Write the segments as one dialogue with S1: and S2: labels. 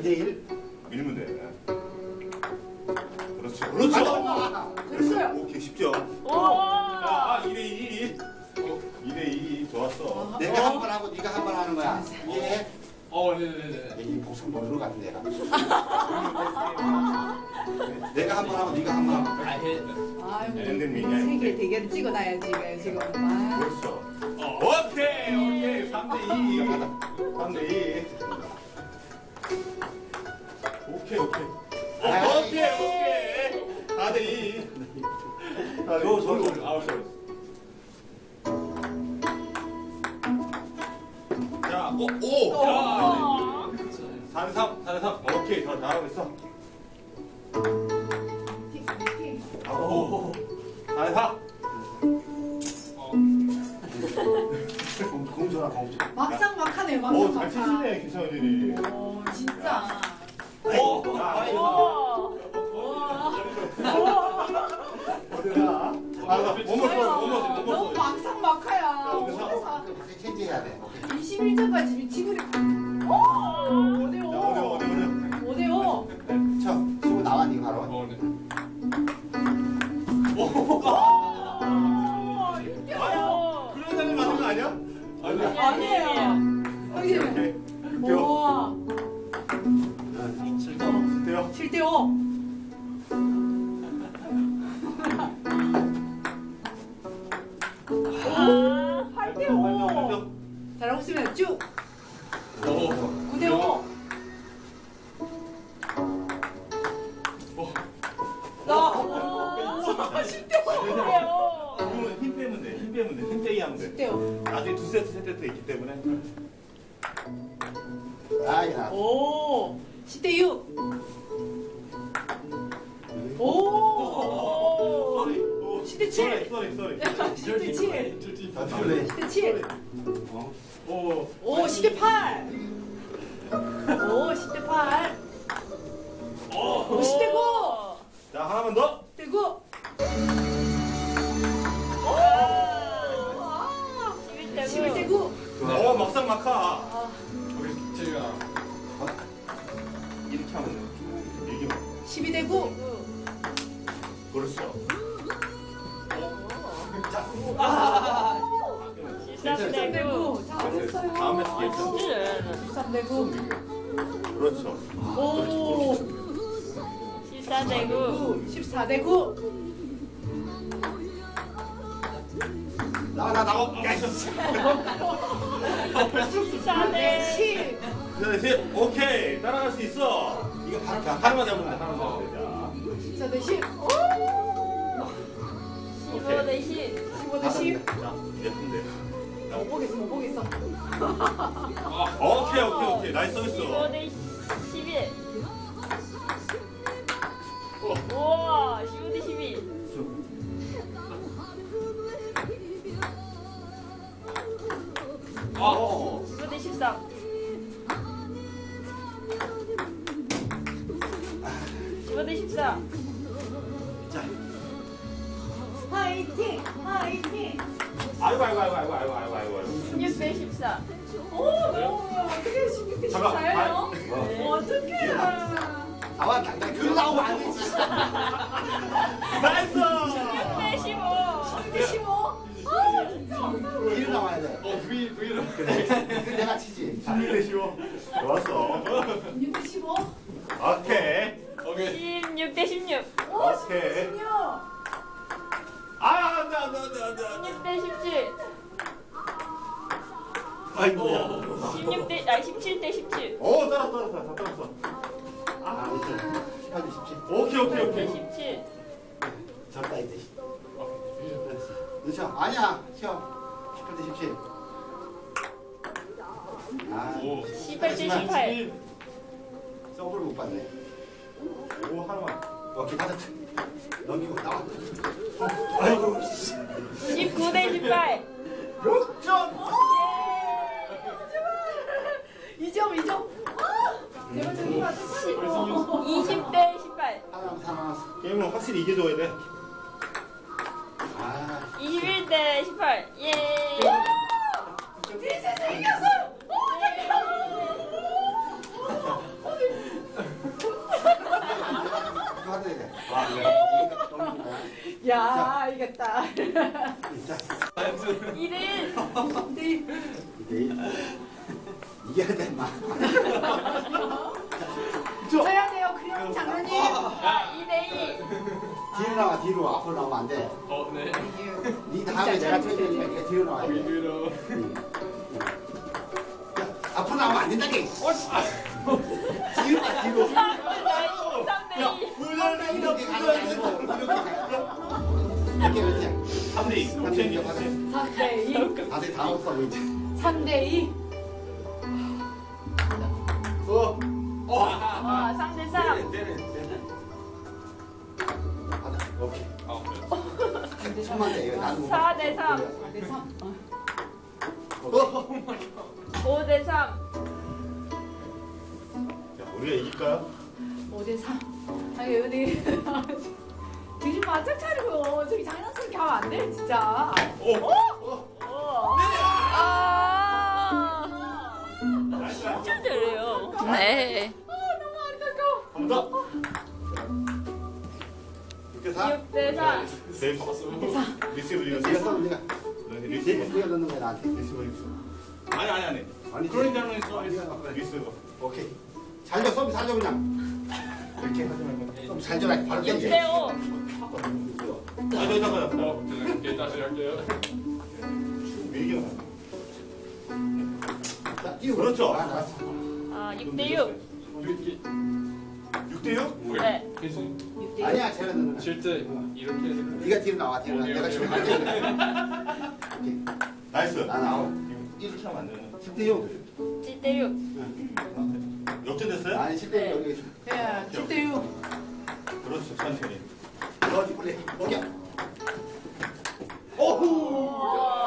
S1: 2대1
S2: 밀면 돼. 그렇죠. 그렇죠.
S3: 됐어요.
S2: 오케이, 쉽죠?
S3: 오.
S2: 2대2. 2대2. 좋았어.
S1: 내가 한 번 하고 네가 한 번 하는 거야. 이해해?
S4: 네네네.
S1: 이 복선 모르는 것 같은 내가. 내가 한 번 하고 네가 한 번 하고.
S3: 아이고,
S2: 엔딩이냐,
S3: 세계 대결 찍어놔야지 지금. 아.
S2: 그렇죠. 오케이. 3대2. 3대2. 오케이. 4대2. 자, 5. 4대3. 오케이, 더 잘하고 있어. 4대4.
S1: 공 줘라 공 줘.
S3: 막상 막하네,
S2: 오,
S3: 막상
S2: 잘
S3: 막하.
S2: 치시네, 기성이들이.
S3: 오, 진짜.
S2: 어디가?
S3: 너무 막상 막하야.
S1: 밖에 체인지해야 돼.
S3: 21점까지 지구리. 5대5. 5대5.
S1: 쳐. 치고 나와 니 바로.
S2: 그런 사람이 맞는 거 아니야?
S3: 아니에요. 형님. 우와. 7대5. 오, 8대5. 잘하고 있으면 쭉. 9대5. 나 10대5예요.
S2: 힘 빼면 돼. 힘 빼기 하면 돼.
S3: 10대5.
S2: 나중에 2세트, 3세트 있기 때문에.
S1: 아야.
S3: 오, 10대6. 오, 10대7.
S2: 쏘리.
S3: 10대7.
S1: 그래.
S3: 10대7. 오, 10대8. 오, 10대8. 오, 10대9.
S2: 자, 하나만 더.
S3: 10대9. 11대9.
S2: 막상 막하.
S4: 우리 제가
S2: 이렇게 하면 돼. 얘기만.
S3: 12대9.
S2: 그렇죠.
S3: 아,
S5: 13대9.
S3: 13대9. 잘했어요.
S2: 다음 매치 괜찮아.
S3: 13대9.
S2: 그렇죠.
S3: 오,
S5: 14대9.
S3: 14대9.
S1: 나와.
S5: 14대
S3: 10.
S2: 오케이. 따라갈 수 있어.
S1: 이거 바로
S2: 하나만 잡으면 돼. 하나만 잡으면 돼.
S3: 14대 10.
S5: 15대 10.
S3: 15대 10.
S2: 자, 이제 하면 돼.
S3: 못 보겠어.
S2: 오케이. 나이스 서비스.
S5: 15대 11. 우와, 15대 12.
S2: 아,
S5: 15대 13. 15대 14.
S2: 자.
S3: 화이팅!
S2: 아이고.
S5: 16대 14.
S3: 오, 어떻게 16대
S2: 잠깐,
S3: 14예요? 어떻게?
S1: 나와 당장 그 나오면 안 되지.
S2: 나이스.
S5: 16대 15.
S3: 16대 15? 아, 진짜.
S1: 뒤로 나와야 돼.
S4: V로.
S1: 그 내가 치지.
S2: 16대 15. 좋았어.
S3: 16대 15?
S2: 오케이.
S5: 16대 16.
S3: 오, 16대 16.
S2: 안 돼.
S5: 16대 17.
S2: 아이고.
S5: 17대 17.
S2: 오, 따랐어. 다 따랐어.
S1: 아, 이제 18대 17.
S2: 오케이.
S5: 17.
S1: 졌다 이제. 그렇죠. 아니야. 쉬어. 18대 17. 아,
S5: 18대 18.
S1: 서브를 못 봤네.
S2: 오, 하나만.
S1: 오케이, 받았. 넘기고 나와.
S2: 아이고.
S5: 19대 18.
S2: 6점.
S3: 2점. 제발 저기 맞춰.
S5: 20대 18.
S1: 살아남았어.
S2: 게임은 확실히 이겨줘야 돼.
S1: 아,
S5: 21대 18. 예.
S3: 디셋에 이겼어요. 야, 이겼다.
S1: 자,
S5: 2대1.
S1: 이겨야 돼, 마.
S3: 져야 돼요, 그냥 장로님.
S5: 2대2.
S1: 뒤로 나와, 뒤로. 앞으로 나오면 안 돼.
S4: 네.
S1: 니 다음에 내가 쳐야 되니까 네가 뒤로 나와야 돼.
S4: 위로.
S1: 앞으로 나오면 안 된다게. 뒤로 가, 뒤로.
S5: 3대2.
S1: 이렇게 가는 게 아니고, 이렇게 그렇지.
S2: 3대2.
S1: 3대2 가자.
S3: 3대2.
S1: 다들 다 없어 보이지.
S3: 3대2.
S5: 아, 3대3.
S1: 가자. 오케이.
S4: 아, 그래.
S1: 천만 대 이거 나도 못.
S5: 4대3.
S3: 4대3.
S5: 5대3.
S2: 자, 우리가 이길까요?
S3: 5대3. 아니, 어디. 정신 바짝 차리고 저기 장난스럽게 하면 안 돼, 진짜.
S5: 아.
S2: 나이스.
S5: 진짜 잘해요. 네.
S3: 너무 안타까워.
S2: 한 번 더. 6대4.
S5: 6대4.
S2: 세이브. 리시브
S1: 네가
S2: 리시브.
S1: 써, 네가.
S2: 리시브.
S1: 네가 넣는 거야 나한테.
S2: 리시브 리시브. 아니.
S1: 아니지.
S2: 그런 장면 있어.
S1: 네가 넣어.
S2: 리시브.
S1: 오케이. 잘 줘, 서비 잘 줘 그냥.
S2: 이렇게 하지 말고.
S1: 좀 잘 줘라. 바로 땡겨.
S5: 6대5.
S2: 잠깐만.
S4: 오케이, 다시 할게요.
S2: 밀기만.
S1: 자, 띄우고.
S2: 그렇죠.
S1: 아, 나왔어.
S5: 아, 6대6.
S2: 6대6?
S5: 네.
S3: 6대6.
S1: 아니야, 제가 넣는 거야.
S4: 실제 이렇게 해서.
S1: 네가 뒤로 나와, 뒤로 나와. 내가 지금 할게. 오케이.
S2: 나이스.
S1: 나 나와.
S2: 이렇게 하면 안 되는.
S1: 10대 6.
S5: 7대6.
S2: 역전됐어요?
S1: 아니 10대 6 여기 있어.
S3: 야, 7대6.
S2: 그렇죠. 천천히.
S1: 넣어지 빨리. 오케이.
S2: 오호.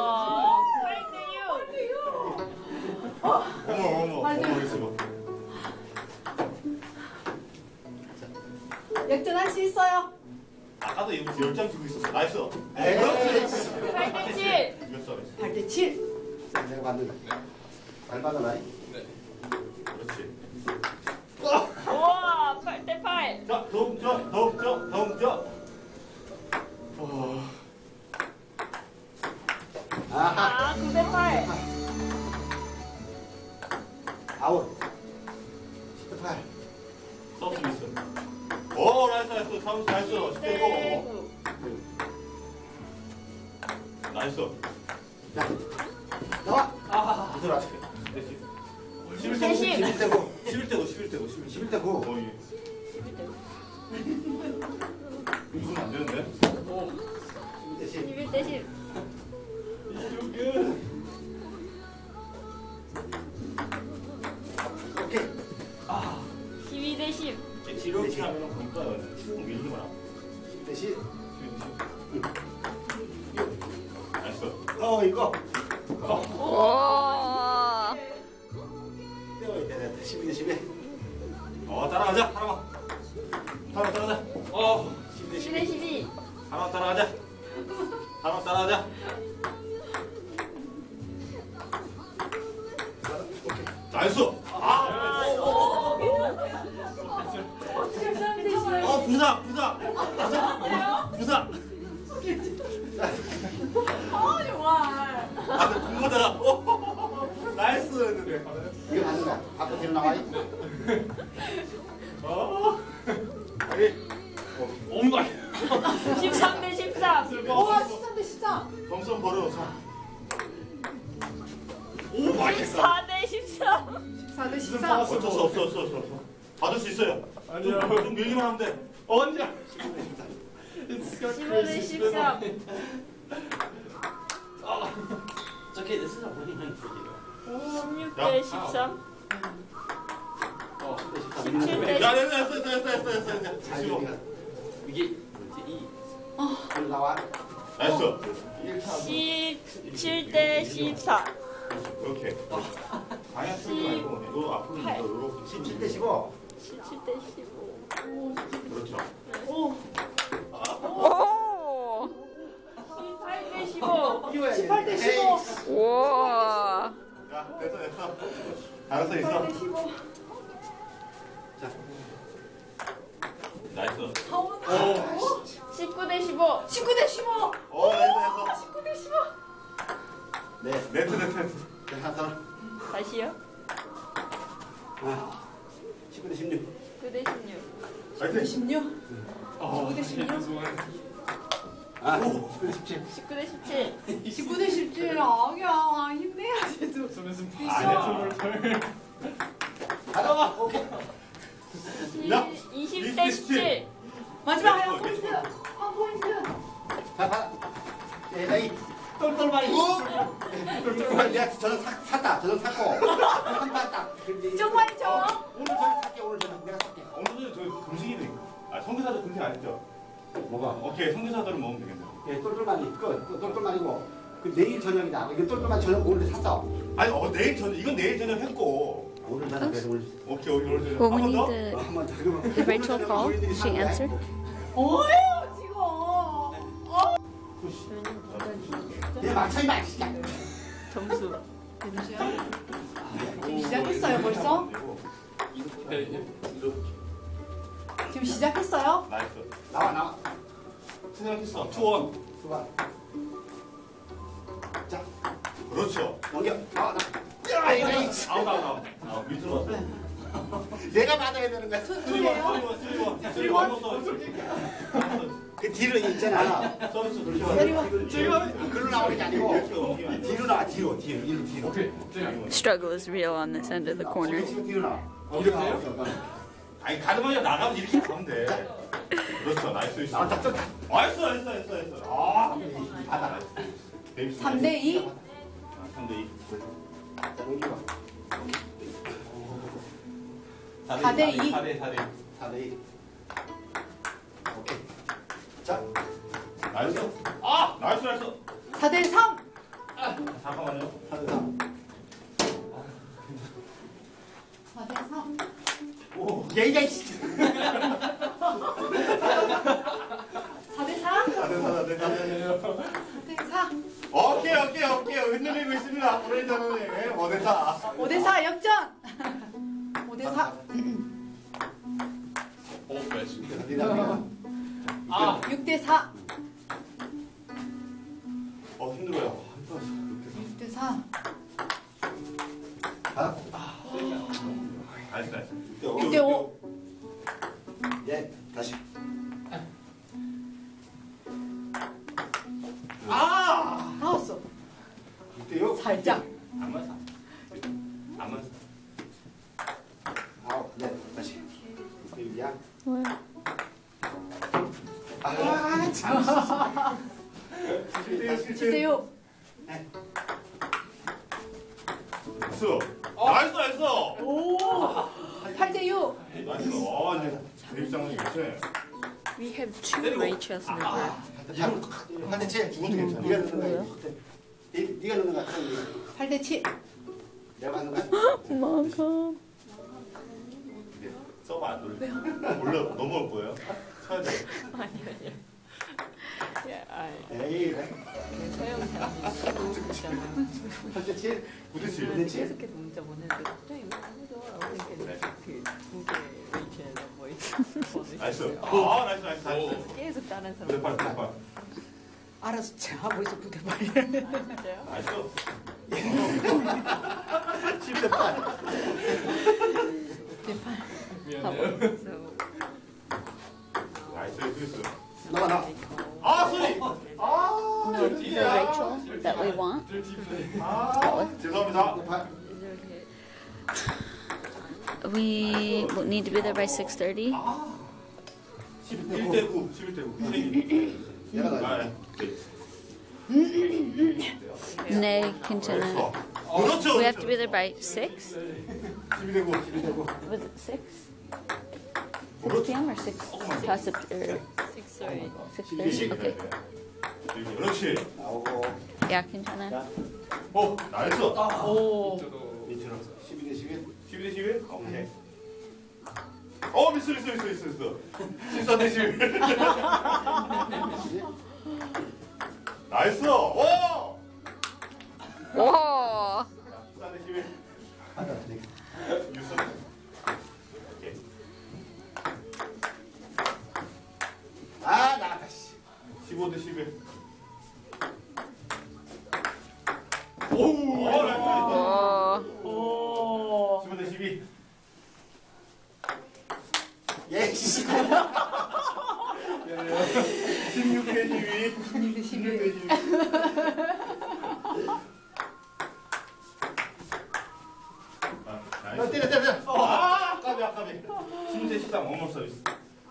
S5: 8대6.
S2: 어머 리시브.
S3: 역전할 수 있어요.
S2: 아까도 이거 10장 주고 있었어. 나이스.
S1: 에이.
S2: 그렇지.
S5: 8대7.
S2: 이겼어.
S3: 8대7.
S1: 내가 받는다. 잘 받아라.
S4: 네.
S2: 그렇지.
S5: 우와, 8대8.
S2: 자, 동점.
S1: 아하.
S5: 아, 9대8.
S1: 아웃. 10대 8.
S2: 서브 미스. 오, 나이스. 삼수 나이스. 10대5.
S5: 9.
S2: 나이스.
S1: 자. 나와.
S2: 들어와.
S5: 11대 10.
S1: 11대 9.
S2: 11대5.
S1: 11대 9.
S2: 거의. 이건 안 되는데?
S1: 11대 10.
S5: 11대 10.
S1: 오케이.
S5: 12대 10.
S2: 이렇게 하면 보니까 쭉 밀기만 하고.
S1: 10대 10.
S2: 나이스.
S1: 이거.
S5: 우와.
S1: 떼어야 돼. 12대 11.
S2: 따라가자. 하나만 따라가자.
S1: 10대
S5: 12대 12.
S2: 하나만 따라가자. 나이스. 부상.
S3: 정말.
S2: 군거잖아. 나이스 했는데.
S1: 이거 맞는 거야. 앞으로 뒤로 나와.
S2: 엄마.
S5: 13대 13.
S3: 우와, 13대 13.
S2: 점수 버려서. 오, 맛있어.
S5: 14대 13.
S3: 14대 13.
S2: 어쩔 수 없어. 받을 수 있어요.
S4: 아니요.
S2: 좀 밀기만 하면 돼.
S4: 언제?
S5: 15대 13.
S6: 저게 내 스스로 본인은 그게요.
S5: 16대 13. 17대
S2: 야, 됐어.
S1: 잘 들리가.
S6: 이게 뭐지?
S1: 뒤로 나와.
S2: 나이스.
S5: 17대 14.
S2: 오케이. 방향 틀지 말고 이거 앞으로 이거 이렇게
S1: 17대 15.
S5: 17대 15.
S2: 그렇죠.
S5: 오. 18대 15.
S3: 18대 15.
S5: 우와.
S2: 야, 됐어. 알았어, 있어.
S3: 18대 15.
S1: 자.
S2: 나이스.
S3: 아, 19대 15.
S2: 나이스.
S3: 19대 15.
S1: 네.
S2: 네트.
S1: 하나 더.
S5: 다시요?
S1: 19대 16.
S5: 9대 16.
S3: 19대 16.
S4: 어,
S3: 19대 16.
S1: 19대 17.
S5: 19대 17.
S3: 19대 17. 아니야. 힘내야지. 또.
S4: 손에서
S2: 아니야.
S1: 가져와. 오케이.
S5: 20대 17.
S3: 마지막 한 포인트. 한 포인트.
S1: 봐. 이 똘똘마리. 똘똘마리. 내가 저녁 샀다. 저녁 샀고. 한판 딱.
S3: 정말이죠?
S1: 오늘 저녁 살게. 오늘 저녁 내가 살게.
S2: 오늘은 저 금식이네. 성교사도 금식 안 했죠?
S1: 뭐가?
S2: 오케이, 성교사들은 먹으면 되겠네.
S1: 예, 똘똘마리. 똘똘마리고. 그 내일 저녁이다. 이거 똘똘마리 저녁 오늘 샀어.
S2: 아니, 내일 저녁, 이건 내일 저녁 했고.
S1: 오늘 저녁 그래서 오늘.
S2: 오케이, 오늘 저녁.
S5: Well, we
S2: 한번
S5: need
S2: 더?
S5: the.
S1: 한번 더. 그러면
S5: Did Rachel call? She answered?
S3: 뭐예요 지금?
S1: 내 막차이 마. 진짜.
S5: 점수.
S3: 지금 시작했어요 벌써?
S4: 네.
S3: 지금 시작했어요?
S2: 나이스.
S1: 나와.
S2: 생각했어. 투원.
S1: 좋아. 자,
S2: 그렇죠.
S1: 넘겨. 나와.
S2: 아웃. 밑으로 왔어.
S1: 내가 받아야 되는 거야.
S2: 쓰리원.
S1: 그 뒤로 있잖아. 글로 나오는 게 아니고 뒤로 나와. 뒤로. 뒤로.
S4: 오케이.
S5: Struggle is real on this end of the corner.
S1: 지금 뒤로 나와.
S2: 아니, 가드만이 나가면 이렇게 가면 돼. 그렇죠. 나이스.
S1: 나왔다. 또
S2: 나이스.
S1: 받아.
S3: 3대 2.
S2: 3대2.
S1: 자, 넘기고.
S3: 4대 2.
S2: 4대2.
S1: 4대2. 오케이. 자,
S2: 나이스. 나이스.
S3: 4대 3.
S2: 잠깐만요.
S1: 4대3.
S3: 4대 3.
S1: 오, 얘가 이씨.
S3: 4대 4. 4대 4.
S2: 오케이. 흔들리고 있습니다. 브레이저는 5대4.
S3: 5대 4 역전. 5대 4.
S4: 오, 매치.
S3: 6대 4.
S2: 힘들어요.
S3: 6대 4.
S2: 나이스.
S3: 6대 5.
S1: 예, 다시.
S3: 나왔어.
S1: 6대6.
S3: 살짝.
S2: 안 맞아.
S1: 아홉, 네, 다시. 6대6이야.
S5: 뭐야?
S1: 참.
S3: 7대 6.
S2: 나이스.
S3: 오. 8대 6.
S2: 나이스. 이제 대입장은 괜찮네.
S5: We have two Rachels in the group.
S1: 한대 치.
S2: 죽어도 괜찮아.
S1: 네가 넣는 거야. 네가 넣는 거야.
S3: 8대 7.
S1: 내가 하는 거야.
S5: 엄마가.
S2: 서버 안 돌려. 올라 넘어올 거예요. 쳐야 돼.
S5: 아니야.
S1: 에이, 그래.
S5: 소영 잘못했잖아.
S1: 8대 7.
S2: 9대 7.
S1: 9대 7.
S5: 계속해서 문자 보내는데 갑자기 왜 아무도 그두개 Rachel 뭐
S2: 나이스. 나이스.
S5: 계속 다른 사람.
S2: 9대 8.
S3: 알아서 제가 하고 있어 9대 8.
S5: 진짜요?
S2: 나이스.
S1: 10대 8.
S3: 9대 8.
S4: 미안해요.
S5: So
S2: 나이스.
S1: 나와.
S2: 소리.
S5: no, the Rachel that we want.
S2: 죄송합니다.
S1: 9대 8.
S5: Is it okay? We need to be there by 6:30.
S2: 11대 9. 11대 9.
S1: 내가 나.
S5: 네, 괜찮아.
S2: 그렇죠.
S5: We have to be there by 6?
S2: 11대 9.
S1: 11대 9.
S5: Was it 6? 6 p.m. or 6 past or 6:30? Okay.
S2: 그렇지.
S1: 나오고.
S5: Yeah, 괜찮아.
S2: 나이스.
S3: 오.
S1: 밑으로. 12대 11.
S2: 11대 11? 오케이. 미스. 14대 11. 나이스. 오!
S5: 와.
S2: 14대 11. 유스. 오케이.
S1: 나갔다.
S2: 15대 15 대 11. 오, 나이스.
S5: 오.
S2: 15 대 12.
S1: 예, 씨.
S2: 16 대 12.
S3: 16 대 11.
S2: 16 대 12.
S1: 너 때려, 때려, 때려.
S2: 아, 아까비, 아까비. 16 대 13, 원몰 서비스.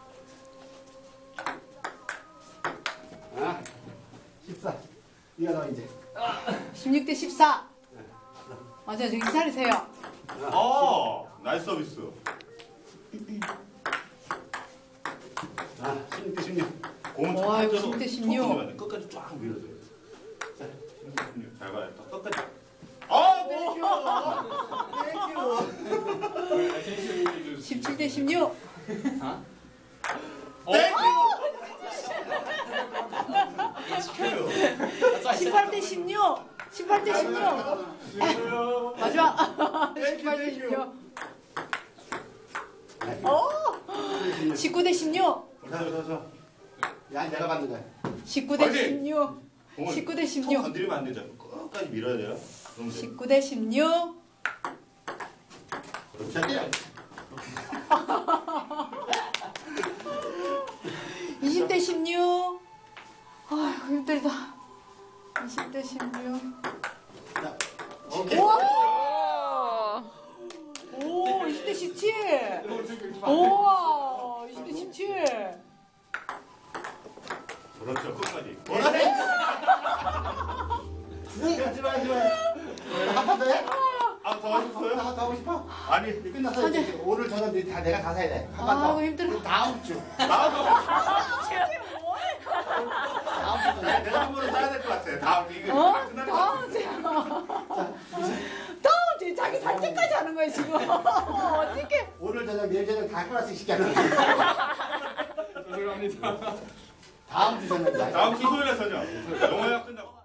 S1: 아, 14. 네가 나와 이제.
S3: 16 대 14. 맞아, 정신 차리세요.
S2: 나이스 서비스.
S1: 아, 16 대 16.
S2: 공은
S3: 와, 이거
S2: ton대로
S3: 16 대 16.
S2: 톡 던지면 돼. 끝까지 쫙 밀어줘야 돼. 자, 16 대 16. 잘 봐야 돼. 끝까지. 땡큐.
S3: 17 대 16.
S6: It's true. That's why I said
S3: 18 대 16. 18 대 16. 마지막. 18 대 16. 19 대 16.
S2: 자.
S1: 야, 내가 받는 거야.
S3: 19 대
S2: 화이팅!
S3: 16. 19 대
S2: 톡
S3: 16.
S2: 건드리면 안 되죠. 끝까지 밀어야 돼요. 그럼 돼.
S3: 19 대 16.
S1: 자, 때려.
S3: 20 대 16. 아이고, 힘들다. 20 대 16.
S1: 자, 오케이.
S3: 우와! 오, 20 대 17. 우와, 20 대 17.
S2: 그렇죠. 끝까지.
S1: 하지 마, 하지 마. 한판 더 해?
S2: 더 하고 싶어요?
S1: 더 하고 싶어?
S2: 아니.
S1: 끝났어. 이제 오늘 저녁 다 내가 다 사야 돼. 한판 더.
S3: 아이고, 힘들어.
S1: 다음 주.
S2: 나도.
S1: 다음 주.
S2: 내가 한 번은 사야 될 것 같아. 다음 주 이거
S3: 어?
S2: 끝나는 것 같아.
S3: 다음 주에. 다음 주에 자기 산책까지 하는 거야, 지금. 어떻게.
S1: 오늘 저녁, 내일 저녁 다 클래스 시켜놓은
S4: 죄송합니다.
S1: 다음 주 저녁.
S2: 다음 주 토요일에 저녁. 영화가 끝나고.